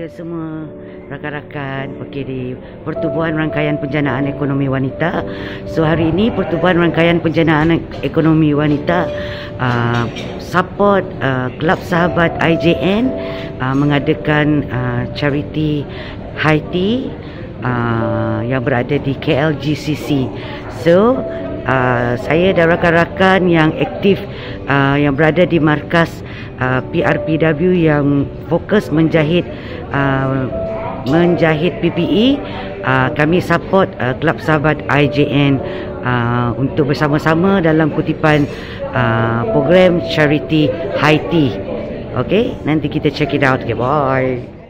kepada semua rakan-rakan di Pertubuhan Rangkaian Penjanaan Ekonomi Wanita. So hari ini Pertubuhan Rangkaian Penjanaan Ekonomi Wanita support Kelab Sahabat IJN mengadakan charity high tea yang berada di KLGCC. So saya dan rakan-rakan yang aktif yang berada di markas PRPW yang fokus menjahit PPE, kami support Kelab Sahabat IJN untuk bersama-sama dalam kutipan program charity high tea. Okay, nanti kita check it out. Okay, bye.